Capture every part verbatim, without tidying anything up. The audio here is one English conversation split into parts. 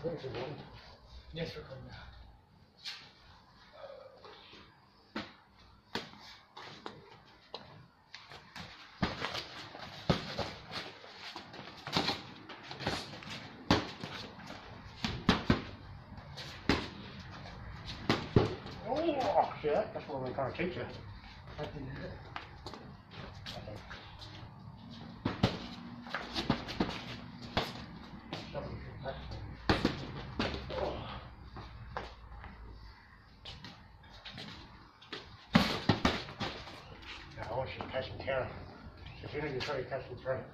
Yes, we're coming now. Oh shit, that's what we're trying to teach you. I didn't hit it. I want you to catch and tear. So if you know you try to catch and throw.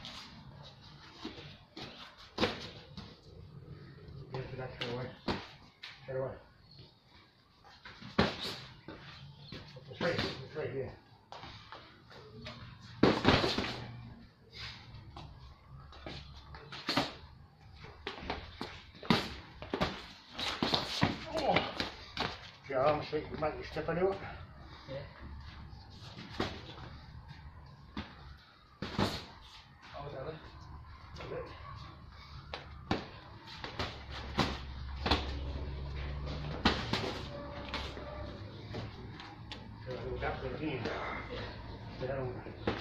Get it to that straight away. Straight away. It's right, it's right here. Oh! Your arm so you can make you step into it. Yeah. Oh, is that it? That's it. So I'll go back to the team. Yeah. Down.